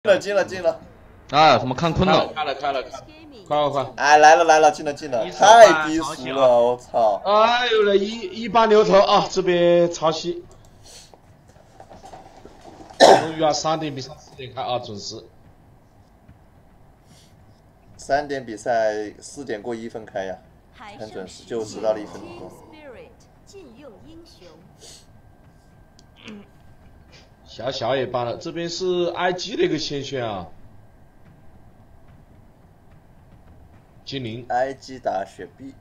进了！ 啊，什么看坤了？ 开了，快！ 哎，来了，进了！太低俗了，我操！ 哎呦了，一把牛头啊！这边抄袭，终于啊，3点比赛4点开啊，准时。 3点比赛4点过1分开呀，很准时，就迟到了1分钟。 小也罢了，这边是 IG 的一个先选啊。精灵 IG 打雪碧，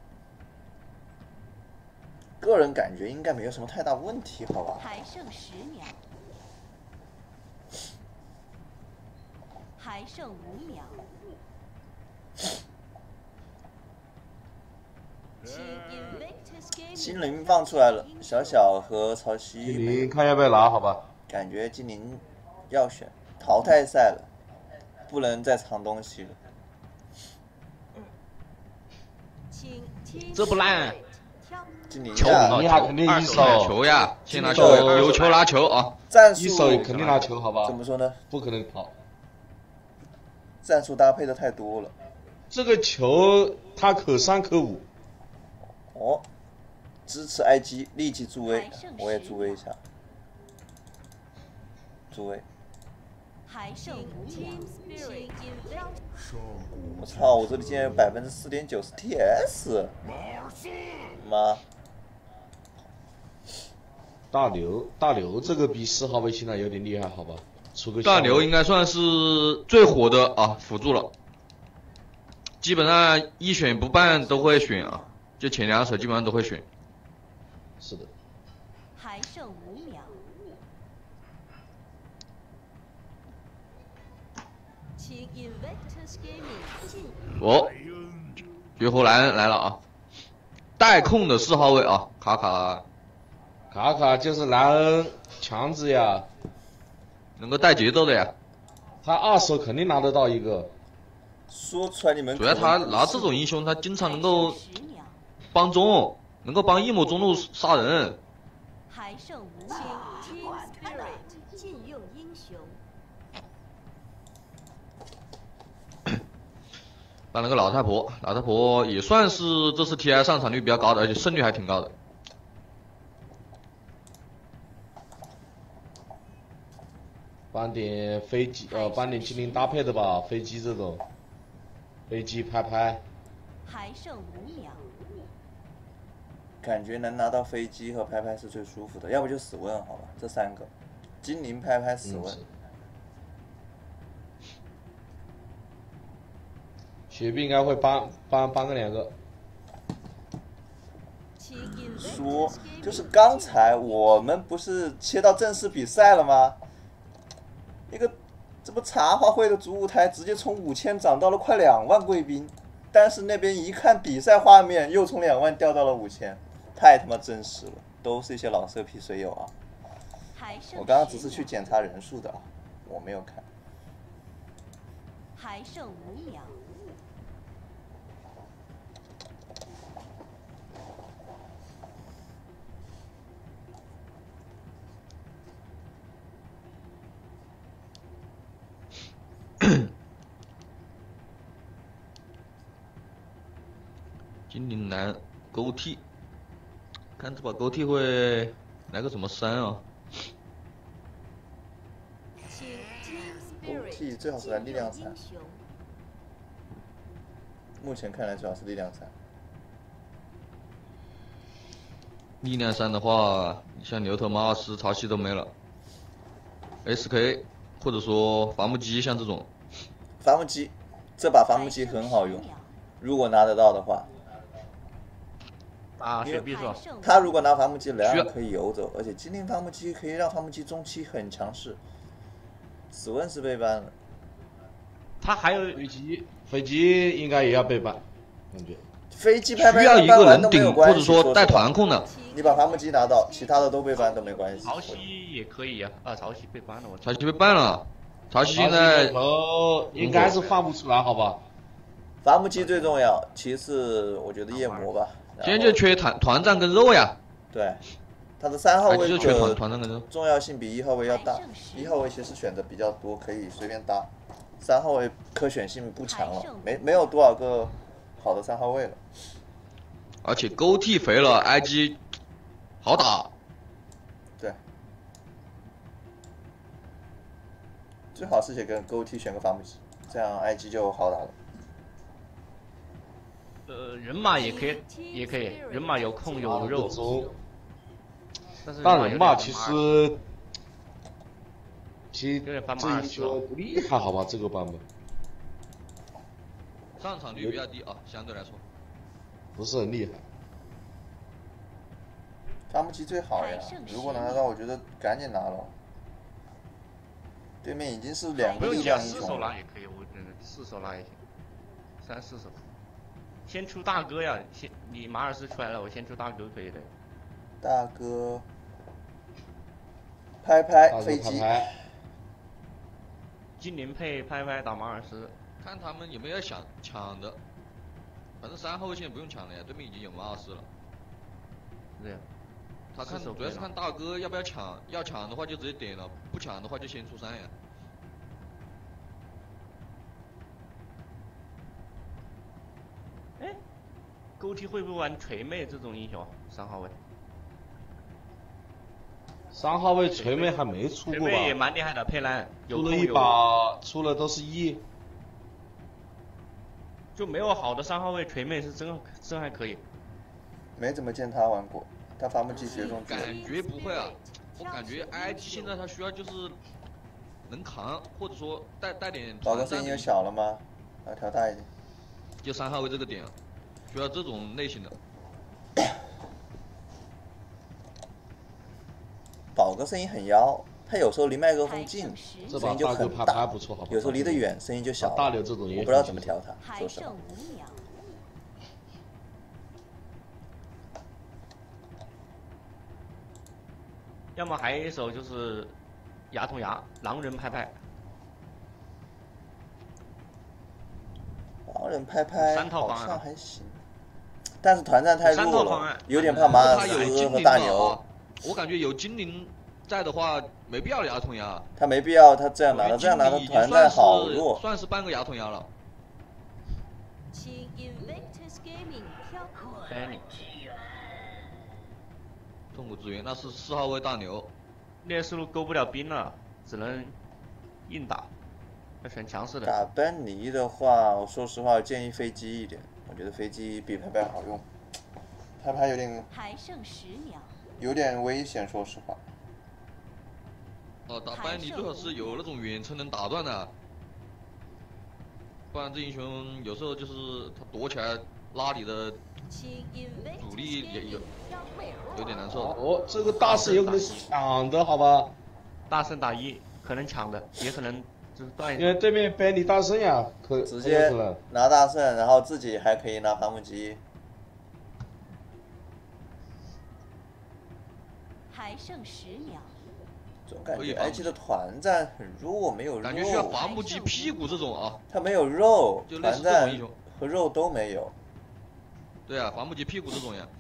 个人感觉应该没有什么太大问题，好吧？ 还剩10秒，还剩5秒。 精灵放出来了，小和曹曦。 精灵看要不要拿，好吧？ 感觉精灵要选淘汰赛了，不能再藏东西了。 这不烂。 精灵球你还肯定一手球呀，先拿球，有球拿球啊！ 战术一手肯定拿球，好吧？ 怎么说呢？ 不可能跑。 战术搭配的太多了。 这个球它可3可5。 哦，支持 IG 立即助威，我也助威一下。助威。 还剩5秒。 我操！我这里竟然有4.9%是 TS， 妈！ 大牛这个比4号位现在有点厉害，好吧？出个大牛应该算是最火的啊辅助了，基本上一选不办都会选啊，就前2手基本上都会选。 是的。 还剩5秒。 哦，绝活蓝来了啊！带控的4号位啊，卡卡就是莱恩强子呀， 能够带节奏的呀。 他2手肯定拿得到一个。 说出来你们主要他拿这种英雄，他经常能够帮中，能够帮一模中路杀人。 还剩5秒，禁用英雄。 办了个老太婆也算是这次 TI 上场率比较高的，而且胜率还挺高的。 搬点飞机，搬点精灵搭配的吧，飞机这种，飞机拍。 还剩5秒。 感觉能拿到飞机和拍是最舒服的，要不就死问好了，这3个，精灵拍死问。 雪碧应该会搬个2个。 说就是刚才我们不是切到正式比赛了吗？一个这不茶话会的主舞台直接从5000涨到了快2万贵宾，但是那边一看比赛画面又从2万掉到了5000，太他妈真实了，都是一些老色批水友啊！我刚刚只是去检查人数的啊，我没有看。 还剩5秒。 精灵蓝勾替，看这把勾替会来个什么3啊？ 勾替最好是来力量3，目前看来最好是力量3。 力量3的话，像牛头、马尔斯、潮汐都没了 ，SK 或者说伐木机像这种。 伐木机，这把伐木机很好用，如果拿得到的话。 啊，雪碧是吧？ 他如果拿伐木机，莱昂可以游走，而且精灵伐木机可以让伐木机中期很强势。死问是被ban了。 他还有飞机应该也要被ban，感觉。 飞机拍需要一个人顶或者说带团控的。 你把伐木机拿到，其他的都被ban都没关系。 潮汐也可以呀，潮汐被ban了，我。 潮汐被ban了，潮汐现在应该是放不出来，好吧？ 伐木机最重要，其次我觉得夜魔吧。 现在就缺团战跟肉呀。 对， 他的3号位就全的团战跟着。 重要性比1号位要大，1号位其实选择比较多，可以随便搭。3号位可选性不强了，没有多少个好的3号位了。 而且勾 T 肥了 ，IG 好打。 对。最好是跟勾 T 选个伐木机，这样 IG 就好打了。 人马也可以，人马有控有肉。 但人马其实这一球不厉害，好吧？这个版本上场率比较低啊，相对来说不是很厉害。 伐木机最好呀，如果能拿到，我觉得赶紧拿了。对面已经是2个力量英雄了。 4手拉也可以，我觉得4手拉也行，3、4手。先出大哥呀，你马尔斯出来了，我先出大哥可以的。 大哥，拍拍飞机， 精灵配拍拍打马尔斯， 看他们有没有想抢的。反正3号位现在不用抢了呀，对面已经有马尔斯了。 对呀。 他看主要是看大哥要不要抢，要抢的话就直接点了，不抢的话就先出3呀。 哎，勾 T 会不会玩锤妹这种英雄？3号位。 3号位锤妹还没出过吧？ 锤妹也蛮厉害的，佩兰出了一把，出了都是1。 就没有好的3号位锤妹是真还可以。 没怎么见他玩过，他伐木机学中感觉不会啊，我感觉 IG 现在他需要就是能扛，或者说带点。 宝哥声音又小了吗？要调大一点。 就3号位这个点，需要这种类型的。 宝哥声音很妖，他有时候离麦克风近，声音就很大；有时候离得远，声音就小。 大刘这种我不知道怎么调他，说实话。 要么还有一手就是牙痛牙，狼人拍拍。 狼人拍拍 3套好方案像还行，但是团战太弱了，有点怕马尔斯和大牛。 我感觉有精灵在的话，没必要牙痛牙。 他没必要，他这样拿的，这样拿的团战好弱， 算是半个牙痛牙了。 请 Invictus Gaming 跳过。 痛苦之源，那是4号位大牛。 猎丝路勾不了兵了，只能硬打，要选强势的。 打班尼的话，我说实话，我建议飞机一点，我觉得飞机比拍拍好用，拍拍有点还剩10秒。 有点危险，说实话。 打班尼最好是有那种远程能打断的，不然这英雄有时候就是他躲起来拉你的主力也有点难受。 哦，这个大圣有可能是抢的，好吧？ 大圣打1，可能抢的，也可能就是断。 因为对面班尼大圣呀， 直接拿大圣，然后自己还可以拿伐木机。 还剩10秒。 总感觉 IG 的团战很弱，没有肉。 感觉需要伐木机屁股这种啊。 他没有肉， 就类似团战这种英雄和肉都没有。 对啊，伐木机屁股这种呀。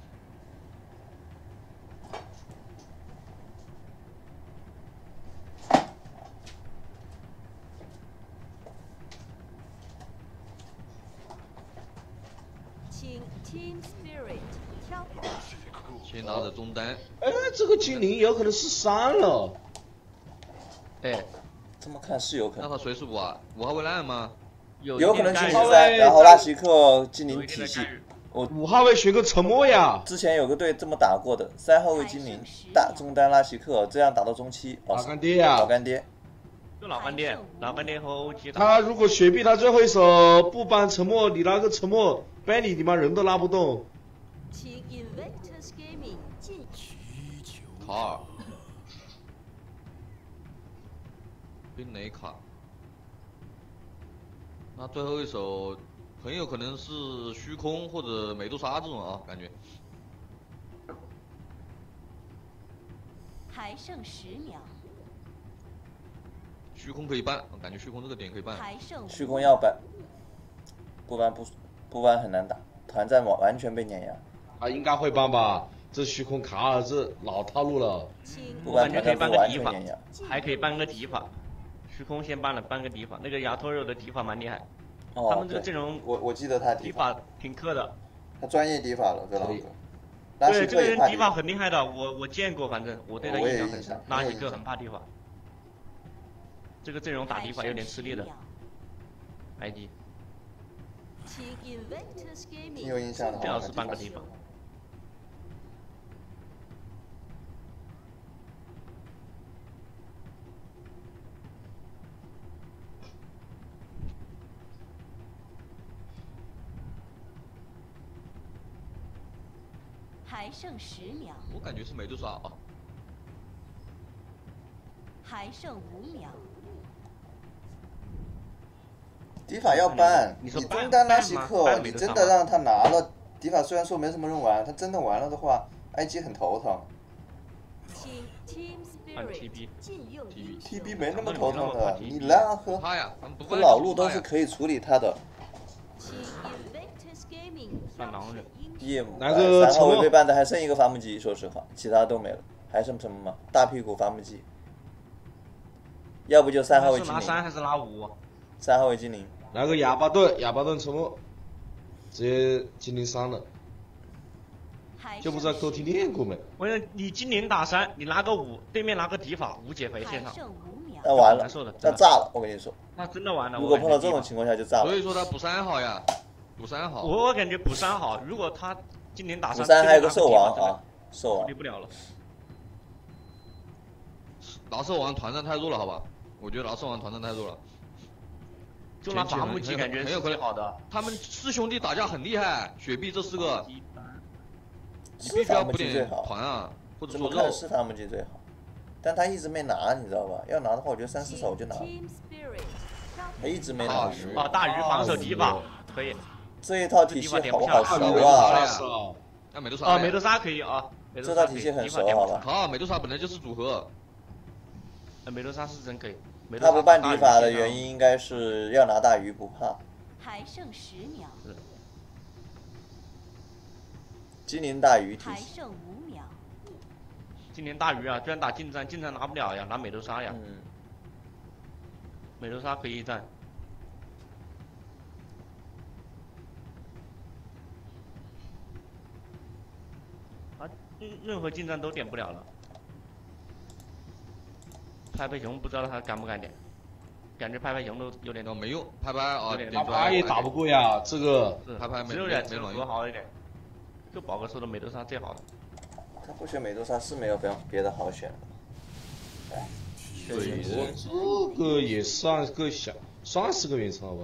请 Team Spirit 跳过。 先拿着中单。 哎，这个精灵有可能是3了。 哎， 这么看是有可能。 那他谁是5啊？5号位烂吗？ 有可能去3，然后拉希克精灵体系。我 5号位学个沉默呀。 之前有个队这么打过的，3号位精灵大中单拉希克，这样打到中期。 老干爹呀！ 老干爹。 就老干爹，老干爹和OG 打。 他如果雪碧他最后一手不搬沉默，你拿个沉默，班尼你妈人都拉不动。 请 Invictus Gaming 进。 卡尔。冰雷卡。那最后一手很有可能是虚空或者美杜莎这种啊，感觉。 还剩10秒。 虚空可以办，我感觉虚空这个点可以办。 虚空要办，不办很难打，团战完全被碾压。 啊，应该会办吧？ 这虚空卡尔这老套路了。 请不管团战不完全碾压。 还可以搬个敌法，虚空先搬了，搬个敌法，那个牙托肉的敌法蛮厉害。 哦， 他们这个阵容， 我记得他敌法挺克的。 他专业敌法了，这老哥。 对，这个人敌法很厉害的，我见过，反正我对他印象很深。拉希克很怕敌法，这个阵容打敌法有点吃力的。ID。 挺有印象的。 最好是搬个敌法。 还剩10秒。 我感觉是美杜莎啊。 还剩5秒。 敌法要搬， 你中单拉希克，你真的让他拿了敌法，虽然说没什么人玩，他真的玩了的话，IG 很头疼。TB 没那么头疼的，你蓝和老陆都是可以处理他的。 算狼人。 那个 3号位被办的还剩一个伐木机，说实话，其他都没了，还剩什么吗？大屁股伐木机，要不就3号位精灵。 是拿3还是拿5 ？3号位精灵。 那个哑巴顿沉默，直接精灵3了，就不知道狗体练过没？ 我说你精灵打3，你拿个5，对面拿个敌法5解肥现场， 那完了，那炸了，我跟你说。 那真的完了。 如果碰到这种情况下就炸了。 所以说他补3好呀，补3好。 我感觉补3好，如果他精灵打3， 补3还有个兽王啊，兽王。 处理不了了。 拿兽王团战太弱了，好吧？我觉得拿兽王团战太弱了。 就拿伐木机感觉很有可能好的。 他们4兄弟打架很厉害，雪碧这4个，你必须要补点团啊，或者说肉。是伐木机最好，但他一直没拿，你知道吧？要拿的话，我觉得3、4手就拿了。他一直没拿。 啊，大鱼防守敌法可以。 这一套体系好不好熟啊？ 那美杜莎啊，美杜莎可以啊， 这套体系很熟，好吧？ 好，美杜莎本来就是组合。 美杜莎是真可以。 他不办敌法的原因应该是要拿大鱼不怕。 还剩10秒。 精灵大鱼体系。 还剩5秒。 精灵大鱼啊，居然打近战，近战拿不了呀，拿美杜莎呀。美杜莎可以一战。啊，任何近战都点不了了。拍拍熊不知道他敢不敢点，感觉拍拍熊都有点没用，拍拍啊， 拍拍也打不过呀，这个拍拍只有2只合好一点，就宝哥说的美杜莎最好的。 他不选美杜莎是没有别的好选的。 对，这个也算是个原创吧。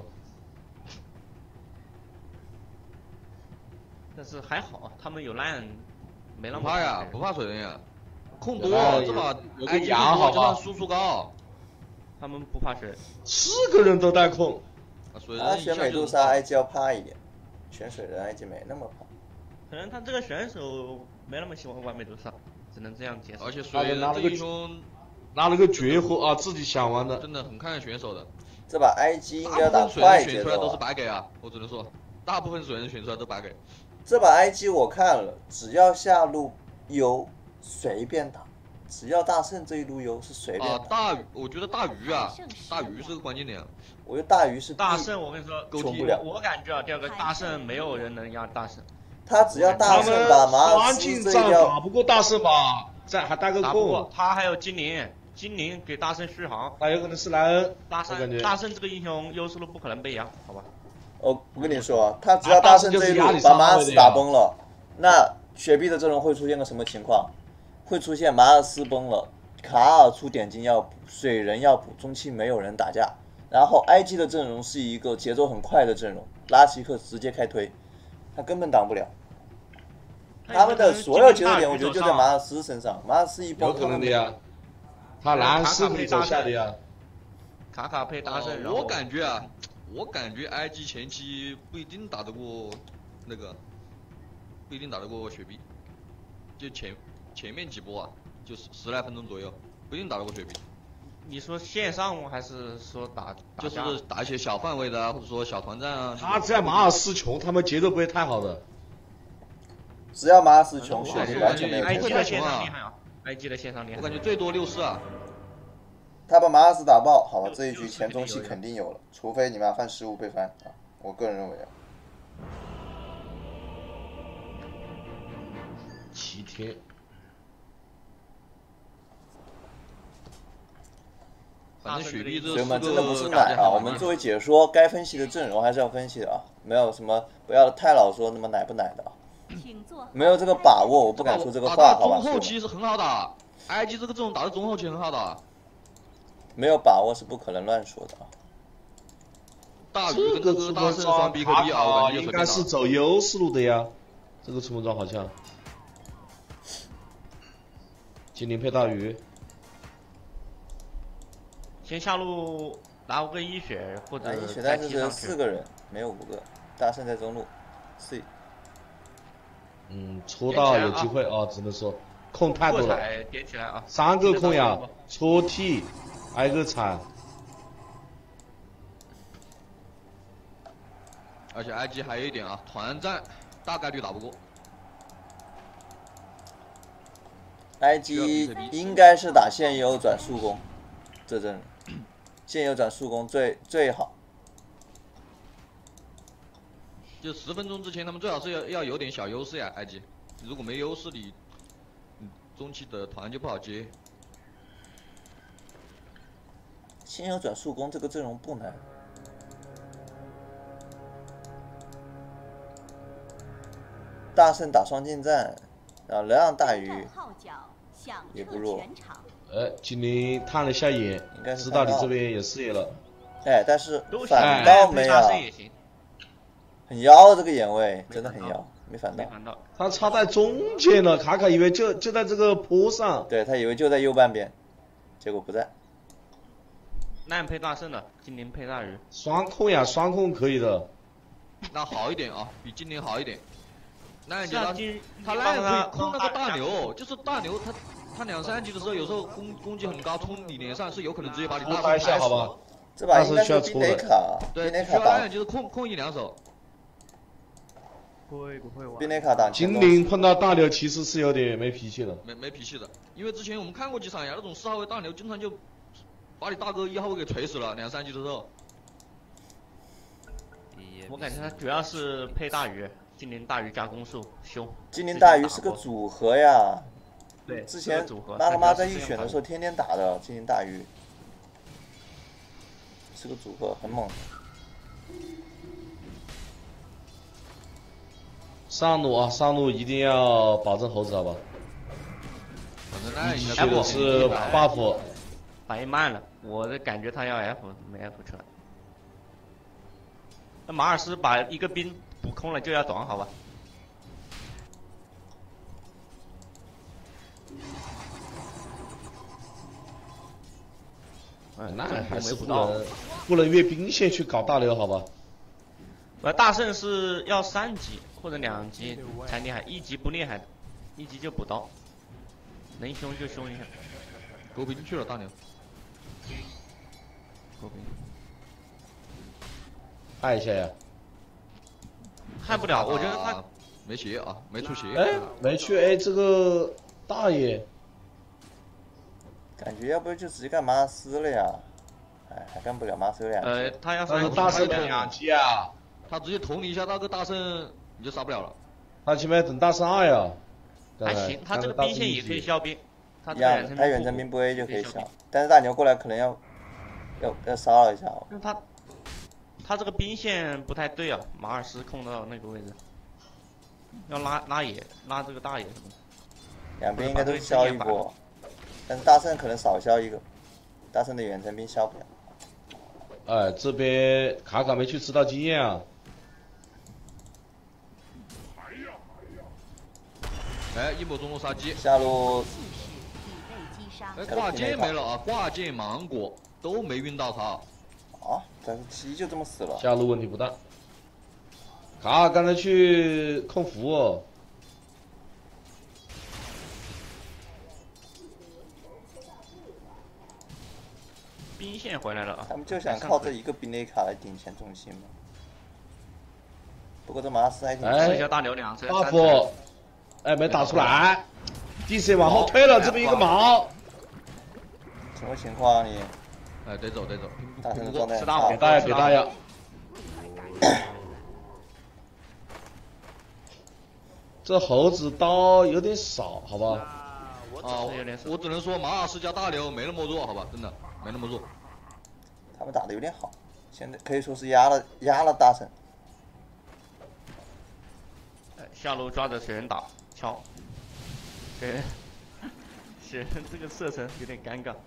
但是还好，他们有烂，没那么怕呀，不怕水人呀。控多，这把有个羊好吧， 输出高， 他们不怕水 ，4个人都带控。 他选美杜莎 IG 要怕一点，选水人 IG 没那么怕。 可能他这个选手没那么喜欢玩美杜莎，只能这样解释。 而且水人这英雄拿了个绝活啊，自己想玩的， 真的很看选手的。 这把 IG 应该要打快节奏。 选出来都是白给啊，我只能说，大部分水人选出来都白给。 这把 IG 我看了，只要下路有。随便打，只要大圣这一路游是随便打。我觉得大鱼啊，大鱼是个关键点。 我觉得大鱼是大圣，我跟你说， 冲不了。 我感觉啊，第二个大圣没有人能压大圣。 他只要大圣把马尔斯这一条打不过大圣吧，这还带个控。 他还有精灵，精灵给大圣续航。 那有可能是莱恩。 大圣这个英雄优势路不可能被压，好吧？ 我跟你说，他只要大圣这一路把马尔斯打崩了，那雪碧的阵容会出现个什么情况？会出现马尔斯崩了，卡尔出点金要补，水人要补，中期没有人打架，然后 IG 的阵容是一个节奏很快的阵容，拉奇克直接开推，他根本挡不了。他们的所有节奏点，我觉得就在马尔斯身上，马尔斯一崩， 有可能的呀。他蓝是可以走下的呀。 卡卡配大圣， 我感觉啊，我感觉 IG 前期不一定打得过那个，不一定打得过雪碧，就前面几波啊，就10来分钟左右，不一定打得过雪碧。 你说线上还是说就是打一些小范围的啊，或者说小团战啊。 他在马尔斯穷，他们节奏不会太好的。 只要马尔斯穷， 反正血完全没有 ，IG 缺口。 的线上厉害啊，IG 的线上厉害。 我感觉最多64啊。 他把马尔斯打爆，好吧，这一局前中期肯定有了，除非你妈犯失误被翻啊，我个人认为啊。 7天。 反正雪碧这所以我们真的不是 4个奶啊，我们作为解说，该分析的阵容还是要分析的啊，没有什么不要太老说那么奶不奶的啊。没有这个把握，我不敢说这个话，好吧？ 中后期是很好打，IG 这个阵容打的中后期很好打。 没有把握是不可能乱说的啊。 大鱼跟这个大圣双 BKB 啊，我感觉应该是走优势路的呀。这个出门装好像。精灵配大鱼。 先下路拿个一血或者一血，但是只有4个人，没有5个。大圣在中路，C。 戳到有机会啊，只能说控太多了。 点起来啊 ！3个控呀，戳 T， 挨个铲。 而且 IG 还有一点啊，团战大概率打不过。 IG 应该是打现优转速攻，这阵现优转速攻最好。 就10分钟之前，他们最好是要有点小优势呀，IG。如果没优势，你中期的团就不好接。 现优转速攻这个阵容不难。大圣打双近战，然后能让大鱼也不弱。 精灵探了下眼，知道你这边有视野了。 哎，但是反倒没有。很妖这个眼位，真的很妖，没反到。 他插在中间了，卡卡以为就在这个坡上。 对他以为就在右半边，结果不在。 烂配大圣的，精灵配大鱼。 双控呀，双控可以的。 那好一点啊，比精灵好一点。那你觉得他烂可以控那个大牛，就是大牛他2、3级的时候，有时候攻击很高，冲你脸上是有可能直接把你大圣拍死。 好吧。 这把应该是冰雷卡， 对，需要烂就是控1、2手。 不会玩。 冰雷卡打精灵碰到大牛其实是有点没脾气的。 没脾气的，因为之前我们看过几场呀，那种4号位大牛经常就把你大哥1号位给锤死了，2、3级的时候。 我感觉他主要是配大鱼，精灵大鱼加攻速凶。 精灵大鱼是个组合呀。 对， 之前妈他妈在预选的时候天天打的精灵大鱼，是个组合，很猛。 上路啊，上路一定要保证猴子，好吧？ 去的是 buff， 反应慢了，我的感觉他要 F 没 F 出来。那马尔斯把一个兵补空了就要短，好吧？ 那还是不能越兵线去搞大牛，好吧？ 大圣是要3级或者2级才厉害，1级不厉害的，1级就补刀，能凶就凶一下。 狗兵去了大牛。狗兵。 害一下呀。 害不了，我觉得他没血啊，没出血。 哎，没去哎，这个大爷。 感觉要不就直接干马尔斯了呀？哎，还干不了马尔斯2级。 他要是大圣2级啊。 他直接捅你一下，那个大圣你就杀不了了。 他前面等大圣2呀。 还行，他这个兵线也可以消兵。他远程兵不 A 就可以消，但是大牛过来可能要骚扰一下哦。 他这个兵线不太对啊，马尔斯控到那个位置，要拉野，拉这个大野什么的。 两边应该都消一波，但是大圣可能少消一个，大圣的远程兵消不了。 哎，这边卡卡没去知道经验啊。 哎，一波中路杀鸡。 下路。 哎，挂件没了啊！挂件、芒果都没晕到他。 啊，但是鸡就这么死了。 下路问题不大。卡刚才去控服哦。 兵线回来了啊！ 他们就想靠这一个兵雷卡来顶前中心嘛。不过这马斯还挺。 吃一下大牛2层。 buff。 哎，没打出来。DC 往后退了，这边一个毛。 什么情况你？ 哎，得走。 大神的状态吃大给大家，给大家。这猴子刀有点少，好吧？ 啊，我只能说马尔斯加大牛没那么弱，好吧，真的没那么弱。 他们打的有点好，现在可以说是压了大神。 下路抓着水人打敲，水人这个射程有点尴尬。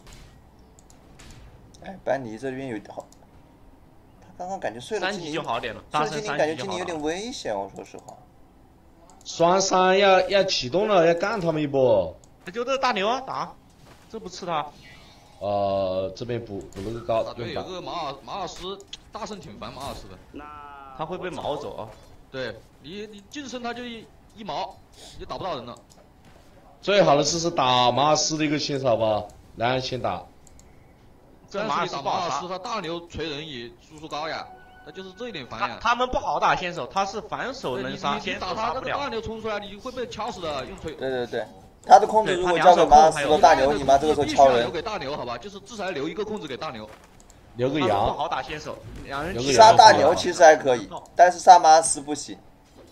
哎，班尼这边有好，他刚刚感觉睡了 3级就好点了， 睡了精灵感觉精灵有点危险，我说实话。 双杀要启动了，要干他们一波。 就这大牛啊，打，这不吃他。 这边补了个高。 对，有个马尔斯，大圣挺烦马尔斯的。 他会被毛走啊。 对你近身他就一毛，你打不到人了。 最好的是打马尔斯的一个先手，好吧？来先打。 这马尔斯他大牛锤人也输出高呀，那就是这一点烦呀。 他们不好打先手，他是反手能杀， 你打他那个大牛冲出来，你会被敲死的，用锤。 对，他的控制如果交给马尔斯和大牛，你妈这个时候敲人。 留给大牛好吧，就是至少要留一个控制给大牛。 留个羊。 不好打先手，两人杀大牛其实还可以，但是杀马尔斯不行。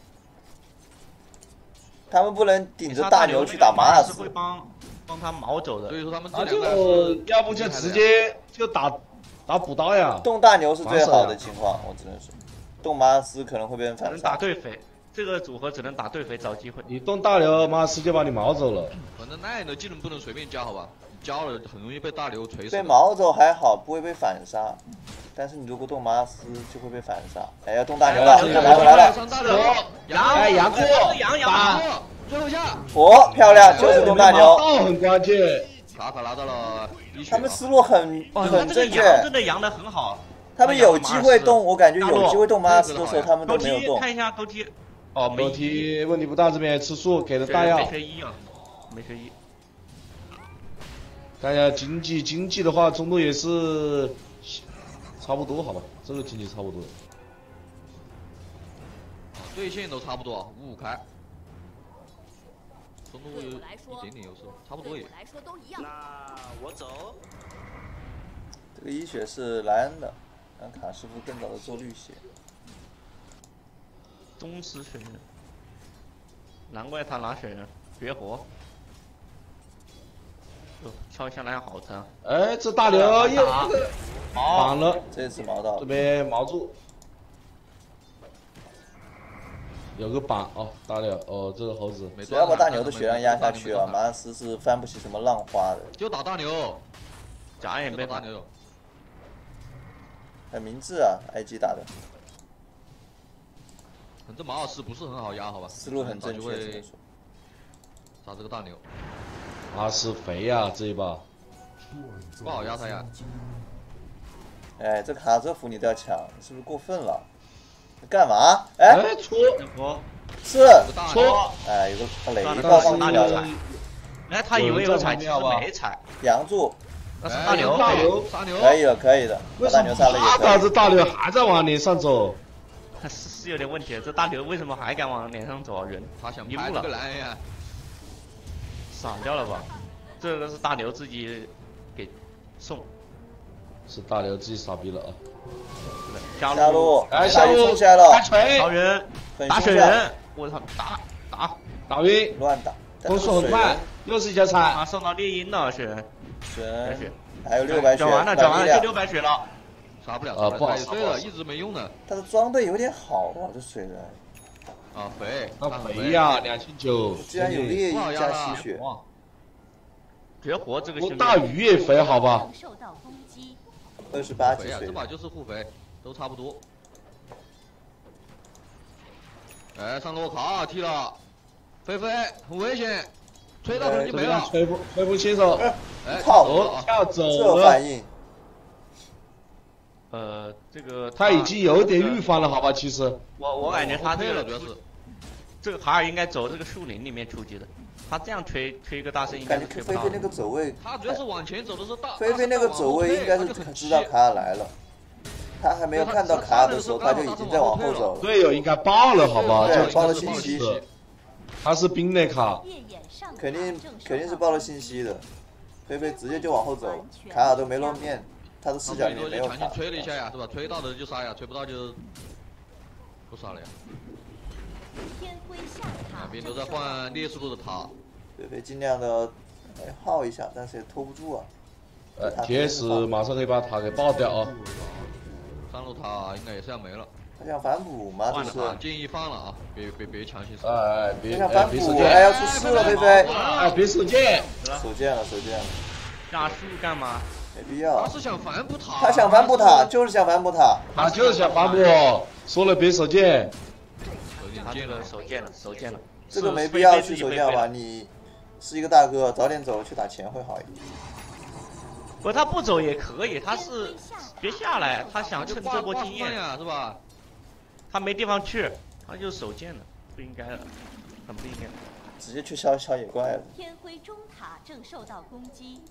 他们不能顶着大牛去打马尔斯。 会帮他毛走的。 所以说他们这两个要不就直接就打补刀呀。 动大牛是最好的情况，我只能说，动马尔斯可能会被人反杀。 能打对肥，这个组合只能打对肥找机会。 你动大牛，马尔斯就把你毛走了。 反正那样的技能不能随便交，好吧？交了很容易被大牛锤死。 被毛走还好，不会被反杀。但是你如果动马尔斯就会被反杀。哎，要动大牛了，来了！ 杨过， 打最后一下。 漂亮，就是动大牛。 很关键。 卡拿到了1血。 他们思路很正确。 真的扬的很好。 他们有机会动，我感觉有机会动马尔斯的时候，他们都没有动。 看一下勾踢。 勾踢问题不大，这边吃素给了大药。 没学1啊，没学1。 看一下经济的话，中路也是差不多，好吧？这个经济差不多。 对线都差不多，5-5开。中路有一点点优势，差不多也。 那我走。 这个1血是莱恩的，让卡师傅更早的做绿血。 宗师血人，难怪他拿血人绝活。敲一下那样好疼！ 哎，这大牛又绑了， 这次毛到这边毛住，有个绑哦，大牛哦，这个猴子只要把大牛的血量压下去了，马尔斯是翻不起什么浪花的。 就打大牛， 假眼被大牛， 很明智啊 ，IG 打的。 这马尔斯不是很好压，好吧？ 思路很正确， 杀这个大牛。 马尔斯肥呀，这一把不好压他呀。 哎，这卡这服你都要抢，你是不是过分了？干嘛？哎， 戳， 是戳， 哎，有个雷爆放出来了。 哎，他以为有踩，其实没踩。 扬住， 那是大牛， 杀牛， 可以的，把大牛杀了也可以。 这大牛还在往脸上走， 是有点问题。这大牛为什么还敢往脸上走啊？人他想拍这个蓝呀。 闪掉了吧？这个是大牛自己给送， 是大牛自己傻逼了啊！ 下路， 哎，下路冲起来了， 打锤， 超人，打水人，我操， 打晕， 乱打， 攻速很快，又是一脚踩， 啊，送到猎鹰了，水人， 还有600血， 转完了，就600血了， 杀不了， 不好杀了，一直没用呢。 他的装备有点好啊，这水人。 啊，肥， 那肥呀，2900， 居然有猎鹰加吸血， 绝活这个兄弟， 大鱼也肥好吧 ？28级水， 这把就是互肥，都差不多。哎，上路卡踢了，菲菲很危险，吹到痕迹没了， 吹风新手， 哎， 跳走这反应。 这个他已经有点预防了，好吧？其实我感觉他这个主要是这个卡尔应该走这个树林里面出击的，他这样吹一个大圣应该是吹不到。 菲菲那个走位， 他主要是往前走的是大。 菲菲那个走位应该是知道卡尔来了，他还没有看到卡尔的时候，他就已经在往后走了。 队友应该爆了，好吧？ 对，爆了信息。 他是冰的卡， 夜眼上肯定是报了信息的。菲菲直接就往后走，卡尔都没露面，他的视角里面没有卡。 强行吹了一下呀，是吧？吹到的就杀呀，吹不到就不杀了呀。 天辉下塔两边都在换烈士路的塔。 菲菲尽量的耗一下，但是也拖不住啊。 TS 马上可以把塔给爆掉啊！ 上路塔应该也是要没了。 他想反补吗？这是。 建议放了啊，别强行杀。 别手剑！哎，要出事了，菲菲！ 哎，别手剑！ 手剑了。 加速干嘛？ 没必要。 他是想反补塔。 他想反补塔，就是想反补塔。 他就是想反补，说了别手剑。 他这个手剑了。 这个没必要去手剑吧？你是一个大哥，早点走去打钱会好一点。 不，他不走也可以，他是别下来，他想趁这波经验呀，是吧？ 他没地方去，他就手贱了，不应该的，很不应该。 直接去消野怪了。 天辉中塔正受到攻击。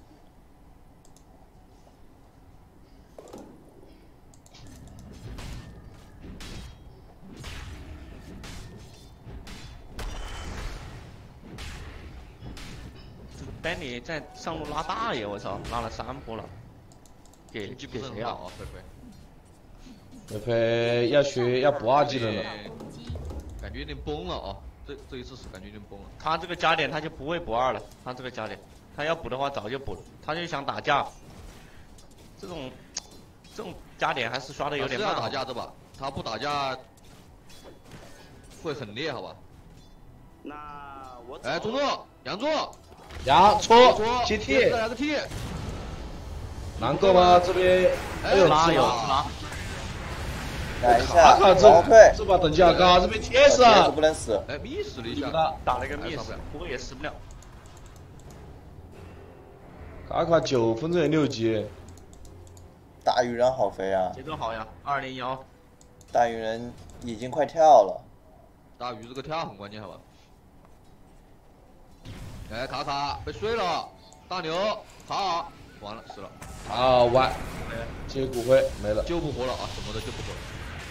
这个班里在上路拉大爷，我操，拉了3波了，给谁啊？ 菲菲要学要补2技能了， 感觉有点崩了啊！这一次是感觉有点崩了。 他这个加点他就不会补2了，他这个加点，他要补的话早就补了，他就想打架。这种加点还是刷的有点慢。 是要打架的吧？他不打架会很烈，好吧？ 那我哎，中路，杨柱， 接 T， 来个 T， 难够吗？这边有拉。 改一下， 往退， 这把等级好高，这边 TS 不能死。 哎，miss 了一下， 打了一个 miss， 不过也死不了。 卡卡9分钟也6级。 大鱼人好肥啊！ 节奏好呀，201。 大鱼人已经快跳了。 大鱼这个跳很关键，好吧？哎，卡卡被睡了，大牛好，完了死了。 啊完，接骨灰没了， 救不活了啊，什么的救不活了。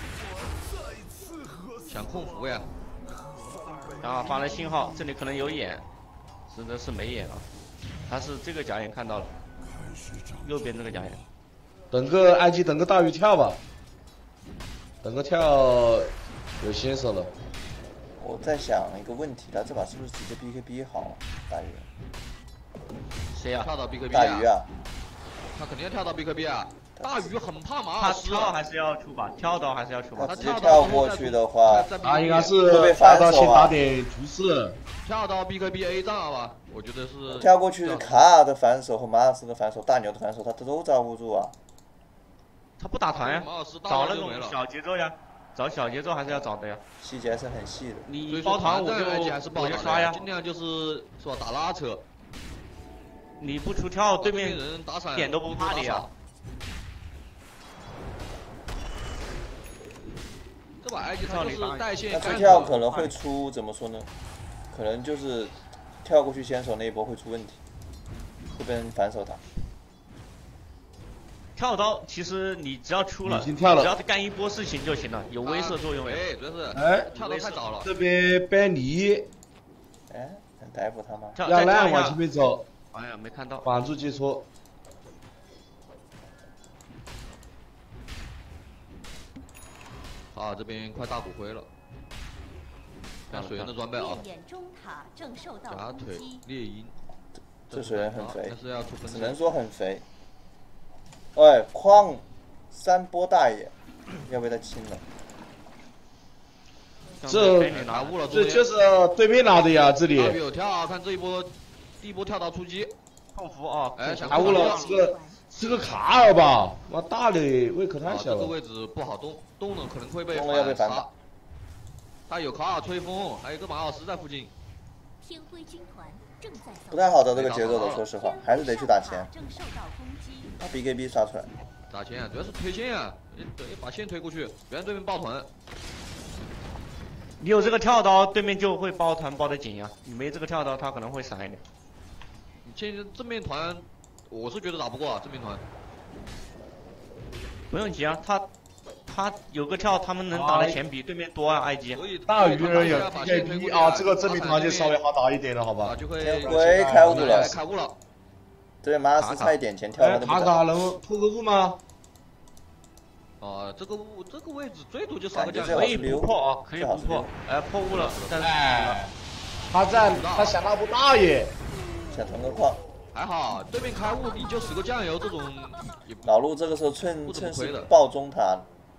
想控服呀！ 然后发了信号，这里可能有眼，真的是没眼啊。他是这个假眼看到了，右边这个假眼。 等个IG，等个大鱼跳吧，等个跳有先手了。 我在想一个问题，他这把是不是直接 BKB 好？大鱼。 谁呀？ 跳到 BKB 大鱼啊！ 他肯定要跳到 BKB 啊！大鱼很怕马尔斯。 他跳还是要出吧？跳刀还是要出吧？ 他直接跳过去的话， 他应该是跳刀先打点厨师。 跳到 BKB A 站吧，我觉得是。 跳过去，卡尔的反手和马尔斯的反手，大牛的反手，他都招不住啊。 他不打团呀，找那种小节奏呀，找小节奏还是要找的呀。 细节还是很细的。 你包团我就刷呀， 尽量就是吧打拉扯。 你不出跳，对面人打闪点都不怕你呀。 这把 IG 他就是带线。 他出跳可能会出怎么说呢？可能就是跳过去先手那一波会出问题，会被人反手他。 跳刀其实你只要出了， 已经跳了， 只要干一波事情就行了，有威慑作用。 哎，主要是跳得太早了。 这边班尼， 哎，能逮捕他吗？ 要烂往前面走。 哎呀，没看到。 绑住接触。 好，这边快大骨灰了。看水源的装备啊。假腿猎鹰。 这水源很肥， 是要出分只能说很肥。哎，矿3波大爷，要被他清了。 这就是对面拿的呀，这里。 有跳，看这一波，第一波跳到出击， 控服啊！ 哎， 拿误了，这个卡尔吧，妈大的胃口太小了。 这个位置不好动，动了可能会被反杀。 他有卡尔吹风，还有一个马尔斯在附近。 天辉军团正在不太好找这个节奏的，说实话，还是得去打钱。把 BKB 刷出来。 打钱啊，主要是推线啊，你把线推过去，别让对面抱团。 你有这个跳刀，对面就会抱团抱得紧呀。你没这个跳刀，他可能会闪一点。 你现在正面团，我是觉得打不过啊，正面团。 不用急啊， 他有个跳，他们能打的钱比对面多啊！IG 所以大鱼人有 PKP 啊，这个证明团就稍微好打一点了，好吧？ 就会天辉开悟了， 开悟了。 这边马尔斯差一点钱跳了， 塔卡能破个雾吗？ 这个位置最多就杀个酱油， 可以不破啊，可以不破。破雾了，但是他想大不大耶？ 想囤个矿。 还好，对面开雾你就死个酱油这种。 老陆这个时候趁势爆中塔，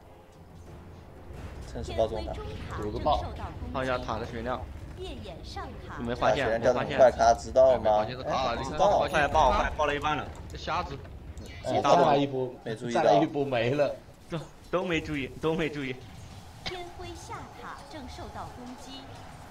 有个爆， 耗一下塔的血量。你没发发现？ 血量掉这么快，卡知道吗？ 知道。 快爆了一半了。 这瞎子。 再来一波， 没注意到。再来一波没了。 都没注意。 天辉下塔正受到攻击。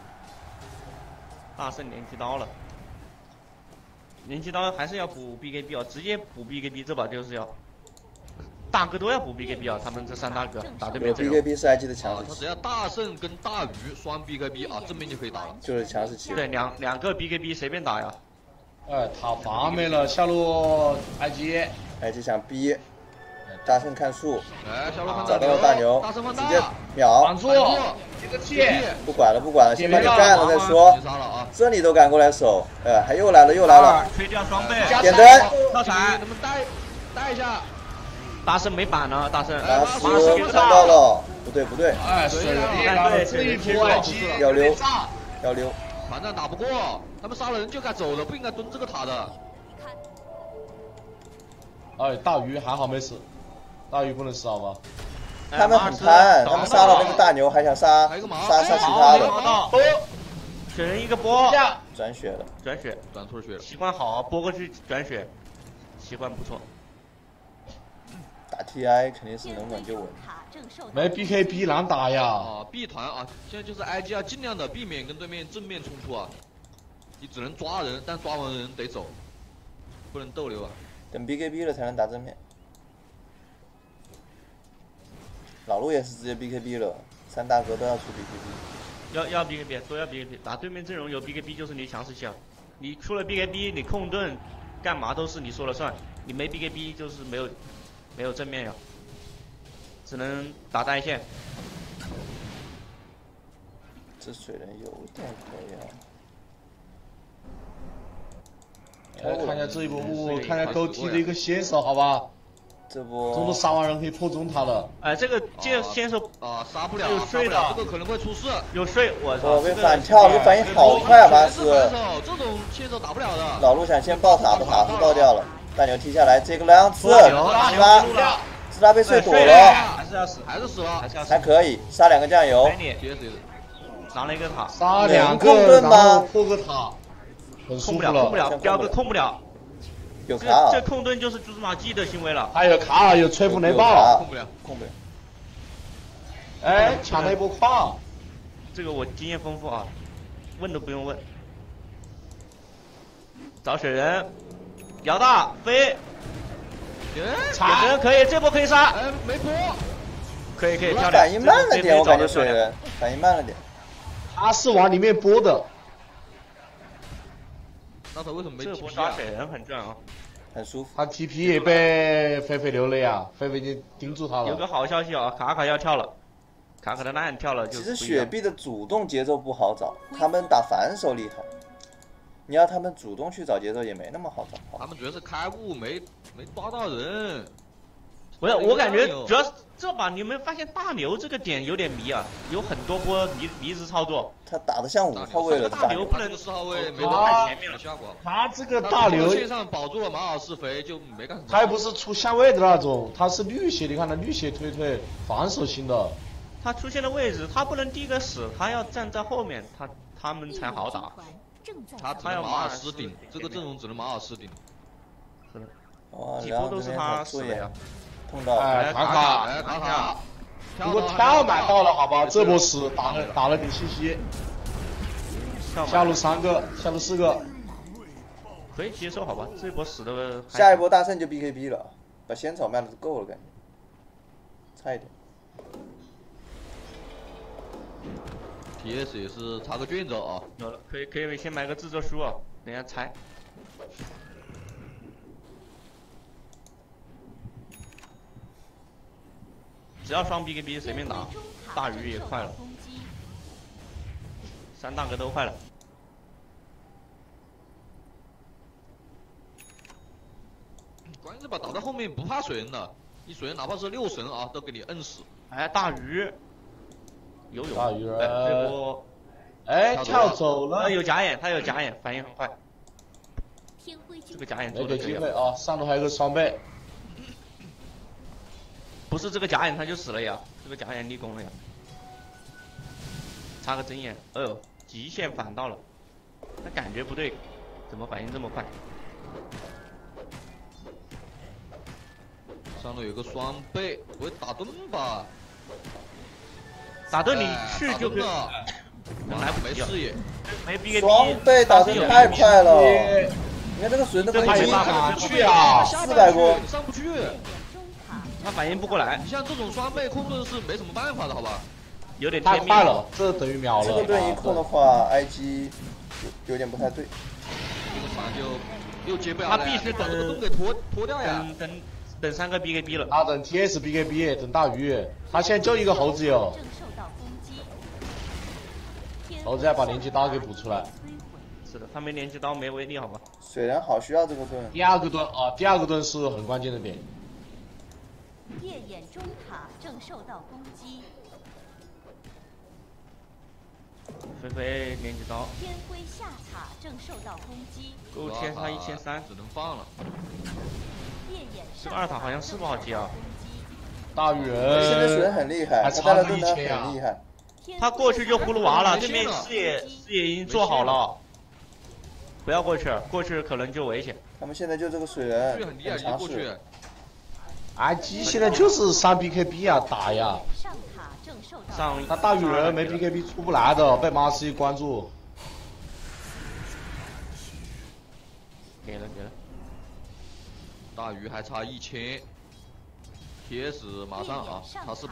大圣连击刀了。连击刀还是要补 BKB 啊，直接补 BKB， 这把就是要，大哥都要补 BKB 啊，他们这3大哥打对面这种。 BKB 是 IG 的强势期。 他只要大圣跟大鱼双 BKB 啊，正面就可以打了。 就是强势期。 对，两个 BKB 随便打呀。 塔防没了，下路 IG 想逼，大圣看树。 下路看找到了大牛，直接秒。 挡住，这个气。 不管了，先把你干了再说。这里都敢过来守，又来了。 吹掉双倍， 点灯， 跳伞， 能不能带一下？ 大圣没板呢，大圣。 马斯看到了，不对。 水人这一波 IG 要溜。 团战打不过，他们杀了人就该走了，不应该蹲这个塔的。 大鱼还好没死，大鱼不能死好吧？ 他们很贪，他们杀了那个大牛，还想杀其他的。 血人一个波， 转血了， 转错血了。 习惯好，拨过去转血，习惯不错。 打 TI 肯定是能稳就稳。 没 BKB 难打呀。 B 团啊，现在就是 IG 要尽量的避免跟对面正面冲突啊，你只能抓人，但抓完人得走，不能逗留啊。 等 BKB 了才能打正面。老陆也是直接 BKB 了，3大哥都要出 BKB。 要 BKB， 都要 BKB， 打对面阵容有 BKB 就是你强势期啊。你出了 BKB， 你控盾干嘛都是你说了算，你没 BKB 就是没有正面呀，只能打单线。 这水人有点可以啊。 看一下这一波雾，看一下狗踢的一个先手，好吧？ 这波中路杀完人可以破中塔了。 这个先手杀不了， 有睡的， 这个可能会出事。 有睡，我操！ 被反跳，这反应好快啊，马斯。 这种先手打不了的。 老陆想先爆塔，把塔是爆掉了，大牛踢下来，这个2次，自拉被睡躲了， 还是要死， 还是死了， 还可以杀2个酱油， 拿了一个塔， 杀2个，然后破个塔。 控不了，彪哥控不了。 有卡这控盾就是蛛丝马迹的行为了。 还有卡尔，有吹风雷暴， 控不了。 抢了一波矿。 这个我经验丰富啊，问都不用问。找雪人，摇大飞，点灯可以，这波可以杀。 没波。 可以漂亮。 反应慢了点，我感觉水人反应慢了点。 他是往里面拨的。 那他为什么没 TP 啊？ 这波杀水人很赚啊， 很舒服。 他 TP 也被菲菲留了呀，菲菲已经盯住他了。 有个好消息啊，卡卡要跳了，卡卡的烂跳了就。 其实雪碧的主动节奏不好找，他们打反手厉害。你要他们主动去找节奏也没那么好找。 他们主要是开雾没抓到人。 不是，我感觉主要是这把你们发现大牛这个点有点迷啊，有很多波迷之操作。 他打得像5号位了， 大牛不能 4号位没太前面了效果。 他这个大牛线上保住了马尔是肥就没干什么。 他又不是出相位的那种，他是绿血，你看他绿血推防守型的。 他出现的位置，他不能第一个死，他要站在后面，他们才好打。 他要马尔斯顶，这个阵容只能马尔斯顶。 是的。 哇， 几波都是他死的呀。 碰到卡，如果跳买到了，好吧，这波死打了点信息。下路3个，下路4个， 可以接受，好吧，这波死的。 下一波大圣就 BKB 了，把仙草卖的够了，感觉差一点。 TS 也是插个卷子啊， 有了，可以先买个制作书啊，等下拆。 只要双 BKB 随便打，大鱼也快了，3大哥都快了。 关键是吧，打到后面不怕水人了，你水人哪怕是6神啊，都给你摁死。 哎，大鱼，有， 大鱼哎，这波， 哎，跳走了。 有假眼，他有假眼，反应很快。这个假眼做没给的可以机会啊，上头还有个双倍。 不是这个假眼他就死了呀，这个假眼立功了呀。插个针眼，哎呦，极限反到了，他感觉不对，怎么反应这么快？ 上头有个双倍，不会打盾吧？ 打盾你去就可以， 来没视野， 没 BKB。 双倍打盾太快了，你看这个水那么急， 哪去啊 ？400多， 你上不去。 他反应不过来。 你像这种双倍控盾是没什么办法的，好吧？ 有点太快了，这等于秒了。 这个盾一控的话，IG 有点不太对。 这个船就又接不了。 他必须把这个盾给拖掉呀。 等3个 BKB 了。 他等 TS BKB， 等大鱼。他现在就一个猴子哟。猴子要把连击刀给补出来。 是的，他没连击刀没威力，好吧？ 水人好需要这个盾。 第二个盾啊，第二个盾是很关键的点。 夜眼中塔正受到攻击。 菲菲连击刀。 天辉下塔正受到攻击。 够切他1300， 只能放了。 这个2塔好像是不好接啊。 大鱼人。 现在水人很厉害，他带的盾呢很厉害。 他过去就葫芦娃了，对面视野已经做好了，不要过去，过去可能就危险。 他们现在就这个水人很强势。 IG 现在就是3 BKB 啊，打呀。 上他大鱼人没 BKB 出不来的，被马斯一关注。 给了。 大鱼还差1000 ，TS 马上啊，差400。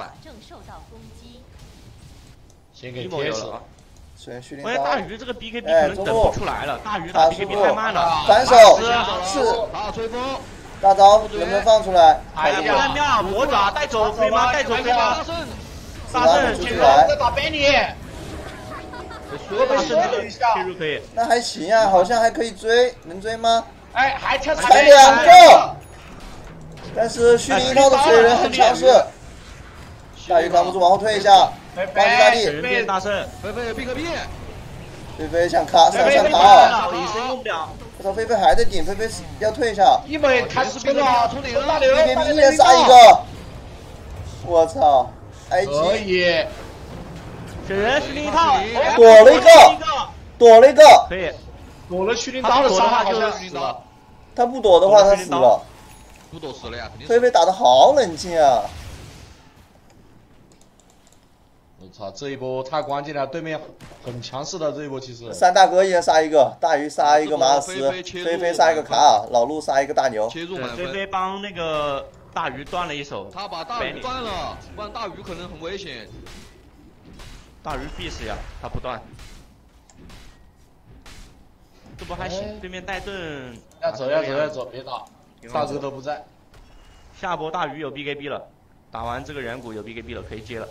先给 TS 了。 水蓄灵刀。大鱼这个 BKB 可能等不出来了，大鱼打 BKB 太慢了。 反手是大吹风。 大招能不能放出来？ 哎呀，不能妙，魔爪带走飞吗？带走飞吗？大圣出来。 在打 Benny。 大圣切入可以。 那还行啊，好像还可以追，能追吗？ 哎，还跳才2个。但是蓄灵一套的水人很强势。大鱼扛不住，往后退一下。帮助大力。 水人变大圣。 菲菲必可变。 菲菲想卡，上卡。 隐身用不了。 我操，菲菲还在顶，菲菲要退一下。 一美开始冲了，冲顶了 ！BKB 一人杀一个。我操 ！IG 可以。 水人蓄灵一套， 躲了一个， 可以。 躲了蓄灵刀的伤害好像死了。 他不躲的话，他死了。 不躲死了呀，肯定。 菲菲打得好冷静啊！ 我操，这一波太关键了，对面很强势的这一波其实。 3大哥一人杀一个，大鱼杀一个马尔斯，菲菲杀一个卡尔，老陆杀一个大牛。 菲菲帮那个大鱼断了一手。 他把大鱼断了，不然大鱼可能很危险。 大鱼必死呀，他不断。这不还行？对面带盾。 要走，别打，大哥都不在。 下波大鱼有 BKB 了，打完这个人骨有 BKB 了，可以接了。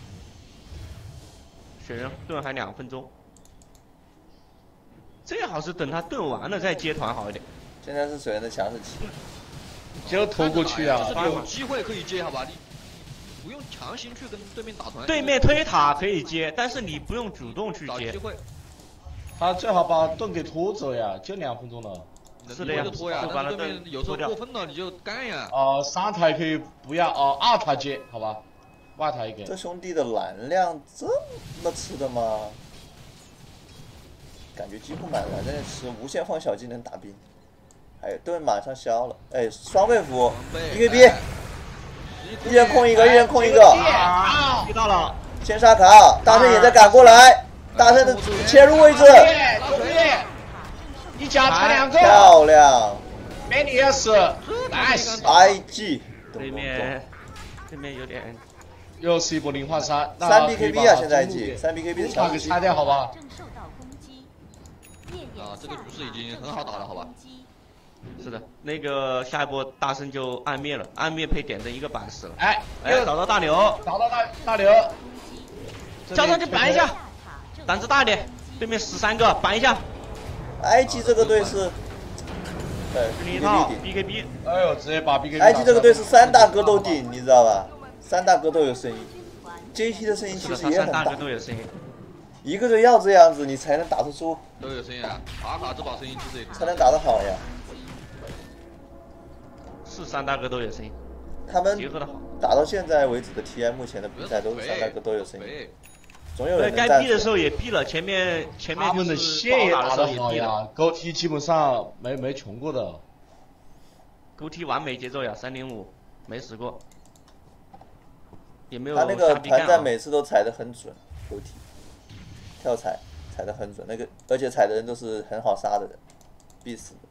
水人盾还2分钟，最好是等他盾完了再接团好一点。 现在是水人的强势期， 就投过去啊！ 就是有机会可以接，好吧？你不用强行去跟对面打团。 对面推塔可以接，但是你不用主动去接。 他最好把盾给拖走呀，就2分钟了。 是的呀， 拖呀，但是对面有时候过分了你就干呀。 3台可以不要2台接，好吧？外台一个。 这兄弟的蓝量这么吃的吗？感觉几乎满蓝在吃，无限放小技能打兵，还有盾马上消了，哎，双倍符 ，BKB， 一人控一个， 遇到了， 先杀卡，大圣也在赶过来，大圣的切入位置， 一家踩2个， 漂亮， 美女也是 ，nice，IG， 对面有点。 又是一波0换3， 3 BKB 啊，现在IG 3 BKB 的强势期， 拆掉好吧？ 这个局势已经很好打了，好吧？ 是的，那个下一波大圣就暗灭了，暗灭配点灯一个板死了。 哎， 哎，找到大牛， 找到大牛， 交上去板一下，胆子大一点，对面13个板一下。 埃及这个队是， 是一套 BKB。 哎呦，直接把 BKB。 埃及这个队是3大哥都顶，你知道吧？3大哥都有声音 ，JT 的声音其实也很 3大哥大。 都有声音。 一个队要这样子，你才能打得出， 都有声音啊，卡这把声音其实也才能打得好呀。 是3大哥都有声音， 他们结合的好。 打到现在为止的 TI 目前的比赛都是3大哥都有声音，总有对，该人能站出来。 逼的时候也逼了，前面他们的线也打得好也逼了呀，高 T 基本上没穷过的。 勾 T 完美节奏呀，305没死过，也没有他那个瞎逼干啊团战每次都踩得很准，楼梯跳踩得很准，那个而且踩的人都是很好杀的人，必死的。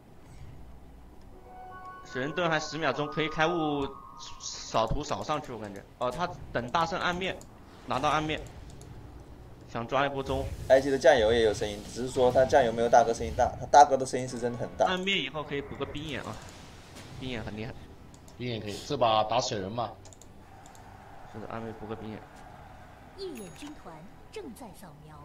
水人盾还10秒钟可以开悟扫图扫上去，我感觉。哦，他等大圣暗灭，拿到暗灭，想抓一波中。 埃及的酱油也有声音，只是说他酱油没有大哥声音大，他大哥的声音是真的很大。 暗灭以后可以补个冰眼啊，冰眼很厉害。 冰眼可以，这把打水人嘛。 是的，暗灭补个冰眼。 一眼军团正在扫描。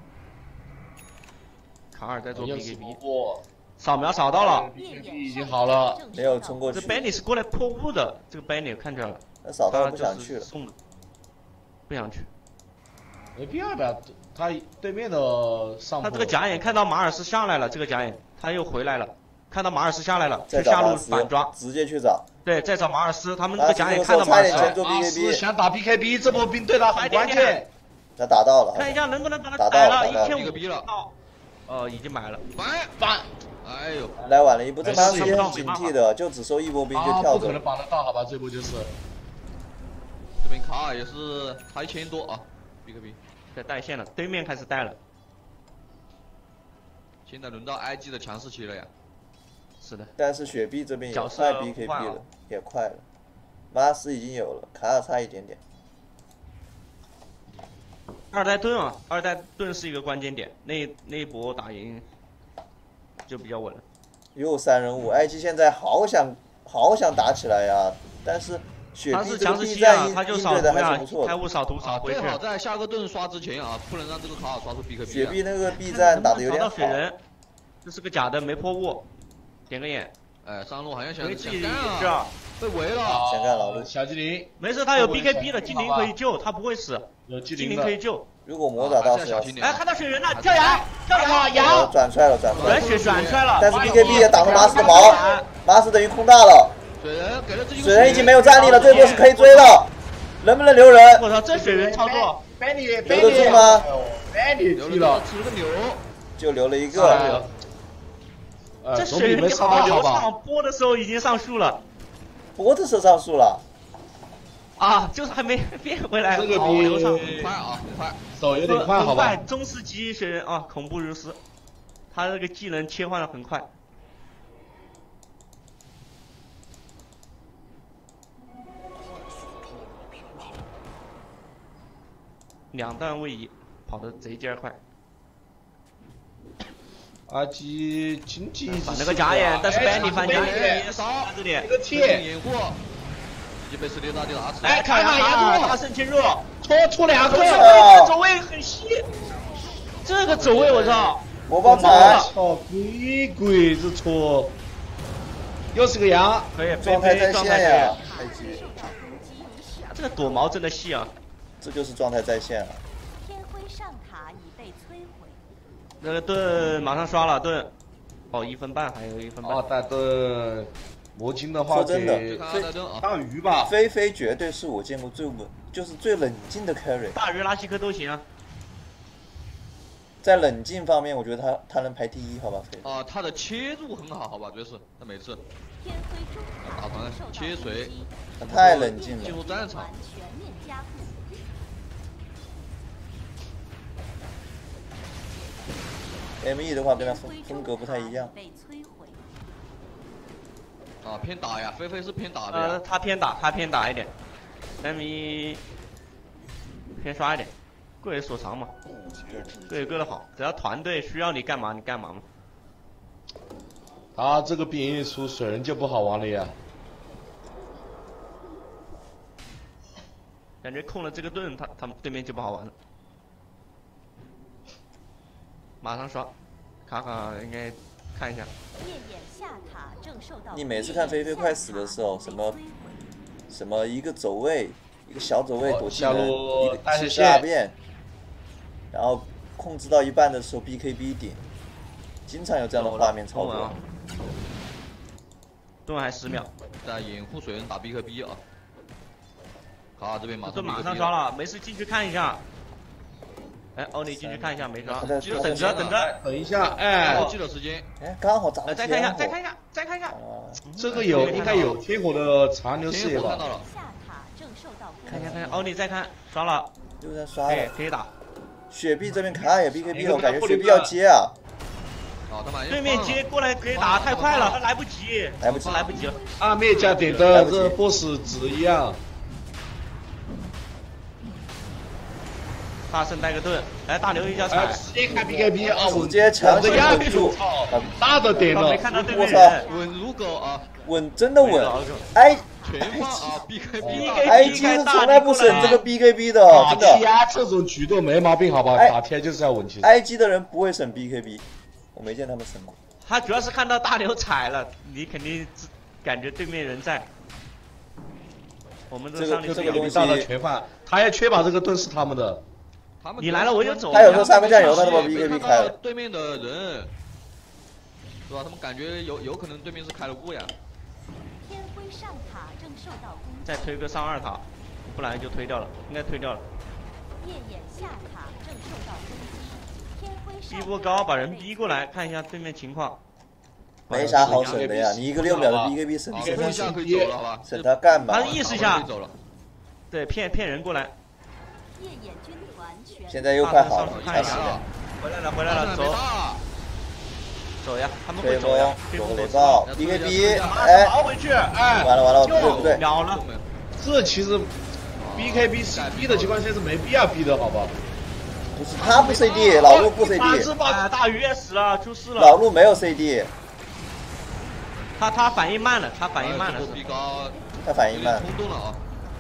卡尔在做 BKB， 扫描扫到了 ，BKB 已经好了， 没有冲过去。 这 Benny 是过来破雾的，这个 Benny 看出来了。 那扫到不想去了， 送的，不想去。 没必要吧？他对面的上。 他这个假眼看到马尔斯下来了，这个假眼他又回来了，看到马尔斯下来了， 去下路反抓， 直接去找。 对，再找马尔斯，他们这个假眼看到马尔斯， 马尔斯想打 BKB， 这波兵对他很关键。 他打到了， 看一下能不能把他打了 ，1500 了。已经买了。 反，哎呦， 来晚了一步，这马尔斯也很警惕的，就只收一波兵就跳走。 不可能绑得到，好吧？这波就是。 这边卡尔也是才1000多啊 ，BKB 在带线了，对面开始带了。 现在轮到 IG 的强势期了呀。 是的。 但是雪碧这边也快 BKB 了，也快了。马尔斯已经有了，卡尔差一点点。 2代盾啊，2代盾是一个关键点，那一波打赢就比较稳了。 又3人5，埃及现在好想打起来呀，但是雪碧这个 B 站应对的还是不错的。 开悟扫图扫回去。 最好在下个盾刷之前啊，不能让这个卡尔刷出 BKB。 雪碧那个 B 站打的有点好。 水人，这是个假的，没破雾，点个眼。 哎，上路好像想干啊，被围了。 想干老路。 小精灵， 没事，他有 BKB 的，精灵可以救，他不会死。 有精灵可以救。 如果魔爪到时要死。 哎，看到水人了，跳崖， 转出来了。 血转出来了。 但是 BKB 也挡住马斯的毛，马斯等于空大了。水人已经没有战力了，这波是可以追的，能不能留人？ 我操，这水人操作， 留得住吗？ 留了， 出了个牛， 就留了一个。 这水人好流畅，播的时候已经上树了。 播的时候上树了。 啊，就是还没变回来， 这个好流畅， 很快啊，很快， 手有点快，好吧？ 中世纪水人啊，恐怖如斯，他这个技能切换的很快。2段位移，跑得贼尖快。 阿基经济反了个假眼，但是Benny反假眼也少这里， 这个铁掩护。已经被斯雷大帝打死。 哎，看呀，大圣进入， 出2 个，走位很细，这个走位我操， 我爆彩， 操，鬼子戳，又是个羊， 可以， 状态在线呀， 这个躲毛真的细啊， 这就是状态在线了。 天辉上塔已被摧毁。 那个盾马上刷了盾，哦1分半还有1分半。 哦，带盾。魔晶的话， 说真的， 大鱼吧， 菲菲绝对是我见过最稳，就是最冷静的 carry。 大鱼拉希克都行啊。 在冷静方面，我觉得他能排第1，好吧？ 啊，他的切入很好，好吧？主要是他每次打团切水， 他太冷静了。 进入战场。 ME 的话跟他风格不太一样。 啊，偏打呀，菲菲是偏打的。 他偏打一点，ME 偏刷一点，各有所长嘛，各有各的好，只要团队需要你干嘛你干嘛嘛。 他这个兵一出，水人就不好玩了呀。 感觉控了这个盾，他们对面就不好玩了。马上刷，卡卡应该看一下。 夜眼下塔正受到你每次看菲菲快死的时候，什么一个走位，一个小走位躲技能，一个72变，然后控制到一半的时候 BKB 顶，经常有这样的画面操作。 盾还10秒， 在掩护水人打 BKB 啊。卡这边马上马上刷了，没事进去看一下。哎，欧尼进去看一下，没刷，等着， 等一下，哎， 记得时间， 哎，刚好涨了。 再看一下，再看一下。 这个应该有天火的残留视野吧？ 看一下，欧尼再看，刷了， 又在刷了， 可以打。 雪碧这边卡也 BKB 了，我感觉雪碧要接啊。 对面接过来可以打，太快了，他来不及了。 阿灭加点的这 BOSS 值一样。 大圣带个盾，来大牛一脚踩， 直接开 BKB 啊！ 直接强行稳住， 大的点了， 没看到对面人， 稳如狗啊， 稳真的稳。哎， 全放啊 BKB，IG 是从来不省这个 BKB 的，真的。 这种举动没毛病，好吧？打天就是要稳。其实 IG 的人不会省 BKB， 我没见他们省过。 他主要是看到大牛踩了，你肯定感觉对面人在。我们这上这个东西到了全放，他要确保这个盾是他们的。 你来了我就走。 他有时候3个酱油，他都把 BKB 开了。 对面的人，是吧？他们感觉有可能对面是开了雾呀。 天辉上塔正受到攻击。 再推个上2塔，不然就推掉了，应该推掉了。 夜眼下塔正受到攻击。天辉上塔。 逼波高，把人逼过来，看一下对面情况。 没啥好省的呀，你一个6秒的 BKB 省省他干嘛？ 他意识一下，对，骗人过来。 夜眼军团全。 现在又快好了， 看一下，回来了，走呀，他们会走呀。 走雷暴 BKB， 哎， 逃回去，哎， 完了，不对， 秒了。 这其实 BKB 是逼的情况下是没必要逼的，好吧？ 不是他不 CD， 老陆不 CD。 大鱼也死了，出事了。 老陆没有 CD。 他反应慢了，他反应慢。 冲动了啊！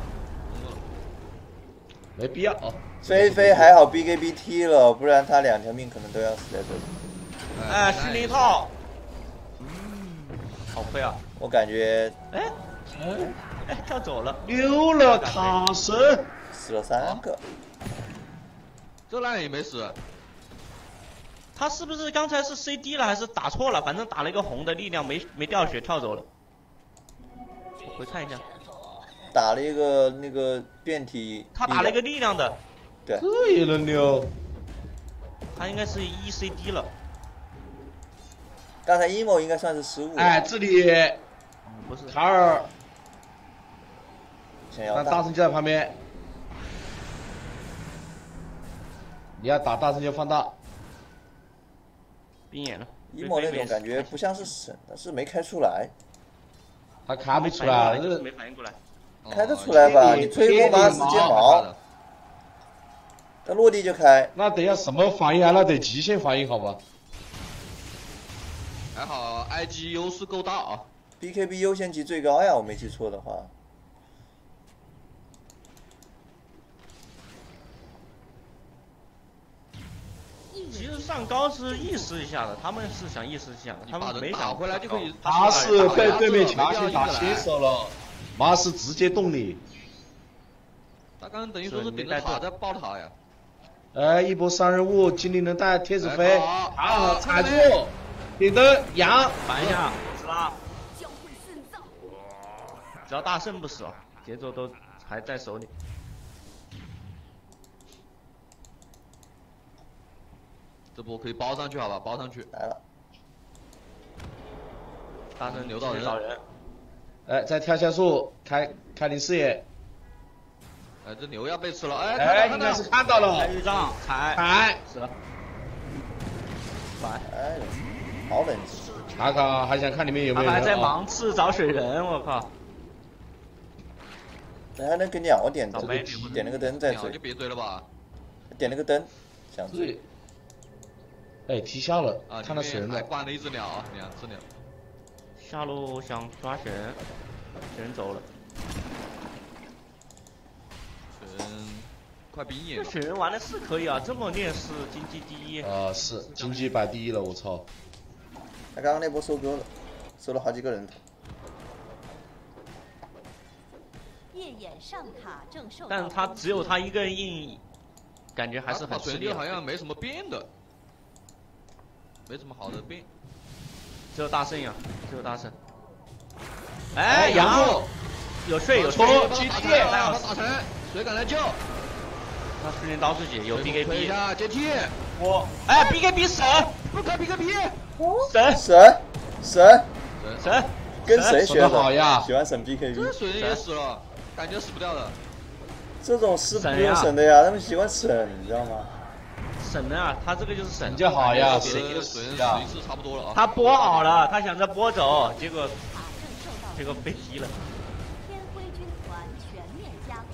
没必要啊。 菲菲还好 BKB 踢了，不然他2条命可能都要死在这里。 哎，虚灵套，好亏啊！ 我感觉， 哎，跳走了， 溜了卡神， 死了3个。 这烂也没死。 他是不是刚才是 CD 了，还是打错了？反正打了一个红的力量没掉血，跳走了。我回看一下。 打了一个那个变体。 他打了一个力量的。 对。 这也能溜。 他应该是1CD 了。 刚才 emo 应该算是失误。 哎，这里不是卡尔， 想要大圣就在旁边，你要打大圣就放大。 冰眼了。 emo 那种感觉不像是省的，是没开出来。 他开不出来， 没反应过来。 开得出来吧？你吹风马死接毛，他落地就开。 那得要什么反应啊？那得极限反应，好吧？ 还好 IG 优势够大啊 ！BKB 优先级最高呀，我没记错的话。 其实上高是意识一下的，他们是想意识一下的，他们没想回来就可以。 他是被对面强行打新手了，马是直接动你。 他刚刚等于说是顶着塔在爆塔呀。 哎，一波3人物，精灵能带天使飞，好踩住，顶灯扬， 反一下，死了。只要大圣不死，节奏都还在手里。 这波可以包上去，好吧？包上去。 来了。 大圣留到人。 哎，再跳下树，开灵视野。 哎，这牛要被吃了！哎， 应该是看到了。 开预兆， 踩， 死了。 哎，好冷静。 卡卡还想看里面有没有人？ 还在盲刺找水人，我靠！ 还能给鸟点灯，点了个灯再追。 就别追了吧。 点了个灯，想追。 哎，踢下了，看到水人了。 还关了一只鸟啊，2只鸟。 下路想抓雪人，雪人走了。 雪人快闭眼这。雪人玩的是可以啊，这么劣势，经济第一。 是经济摆第一了，我操！ 他刚刚那波收割了，收了好几个人头。 夜眼上塔正受到但是他只有他一个人硬，感觉还是很吃力水就好像没什么变的，没什么好的变。 只有大圣呀，只有大圣。哎，杨后有睡有睡， 击铁，他打成，谁敢来救？ 他时间刀自己有 BKB。 一下接替。 我哎 BKB 神， 不看 BKB。 神， 跟谁学的？ 好呀， 喜欢省 BKB。 这水人也死了，感觉死不掉的。 这种是不用省的呀，他们喜欢省，你知道吗？ 省啊，他这个就是省就好呀， 水人死一次差不多了啊。 他波好了，他想着波走，结果被踢了。 天辉军团全面加固。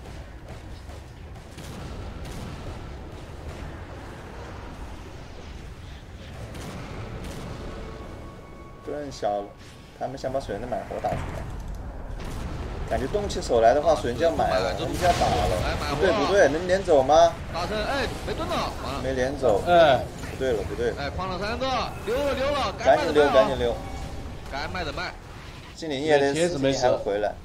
盾消了，他们想把水人的买活打出来。感觉动起手来的话，水人就要买了，他们就要打了。不对，能连走吗？ 大圣，哎，没盾了， 没连走。 哎， 不对了。 哎，框了3个，溜了， 赶紧溜。 该卖的卖。 精灵液的事情还回来。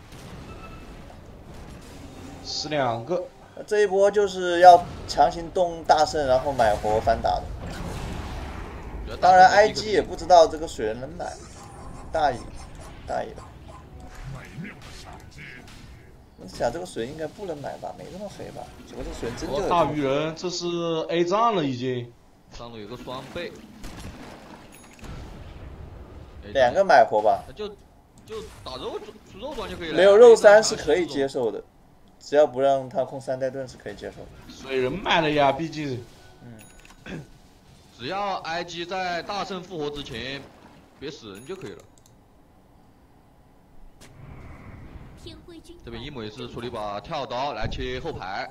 12个。 这一波就是要强行动大圣，然后买活反打的。当然 ，IG 也不知道这个水人能买，大意了。我想这个水应该不能买吧，没这么黑吧？结果这个水真就有。 大鱼人，这是 A 站了已经。 上路有个双倍。 2个买活吧。 就打肉装就可以了。 没有肉3是可以接受的，只要不让他控3代盾是可以接受的。 水人买了呀，毕竟。 只要 IG 在大圣复活之前别死人就可以了。这边一模也是出了一把跳刀来切后排。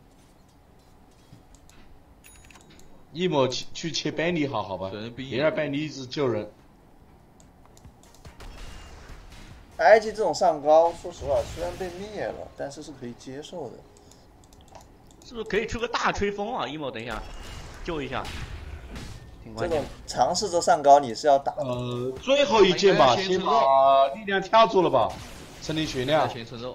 一模去切班尼好吧，别让班尼一直救人。 IG 这种上高，说实话虽然被灭了，但是是可以接受的。 是不是可以出个大吹风啊？一模等一下救一下。 这种尝试着上高你是要打。 最后一件吧，先把力量跳住了吧，森林血量。 先趁肉。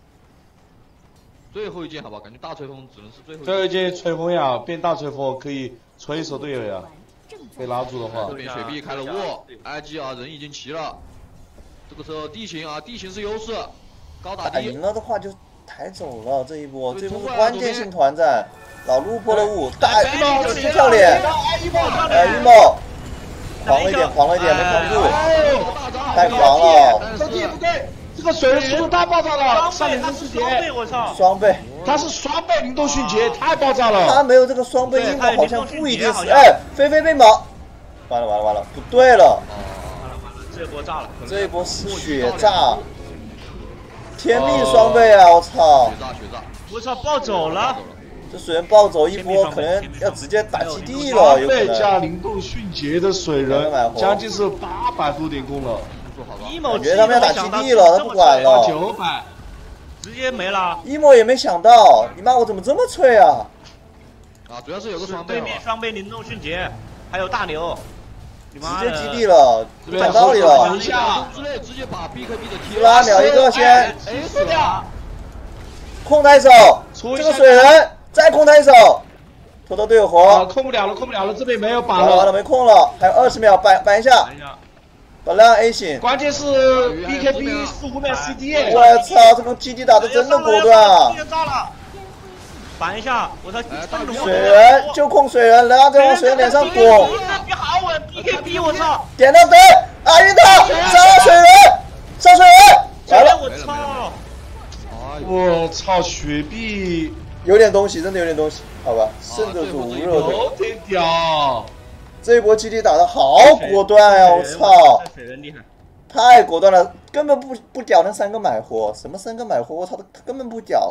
最后一件好吧，感觉大吹风只能是最后一件。 最后一件吹风呀，变大吹风可以吹手队友呀。被拉住的话。 这边雪碧开了沃 ，IG 啊人已经齐了。这个时候地形是优势，高打低。 打赢了的话就抬走了这一波，这波是关键性团战。老陆破了5，大一帽直接跳脸，一帽，狂了一点，没扛住，太狂了。 不对，这个水人速度太爆炸了，上脸是双倍， 他是双倍灵动迅捷，太爆炸了。 他没有这个双倍，硬好像不一定是。哎，菲被秒，完了，不对了， 这波炸了， 这一波是血炸，天命双倍啊！我操！ 血炸！ 我操，暴走了。 这水人暴走一波，可能要直接打基地了，有可能。 加灵动迅捷的水人，将近是800多点攻了。 感觉他们要打基地了，他不管了。 900， 直接没了。 一模也没想到，你妈我怎么这么脆啊？ 主要是有个双倍。 对面双倍灵动迅捷，还有大牛。 直接基地了，讲道理了。 直接把 BKB 的提拉秒一个先。 死掉。 控台手，这个水人。再控台手，拖到队友活。 控不了了，这边没有板了。完了，没控了，还有20秒，板一下。把亮 A 醒。 关键是 BKB 4-5秒 CD。 我操，这个基地打的真的果断啊！ 板一下，我操！ 水人就控水人，然后再往水人脸上滚。 你好稳 BKB， 我操！ 点到对，阿云塔杀水人，杀水人。来了， 我操！ 我操，雪碧。 有点东西，真的有点东西，好吧，胜得住热的。 有点屌！ 这一波基地打的好果断呀！我操， 水人厉害， 太果断了，根本不屌那3个买活，什么3个买活，我操，他根本不屌。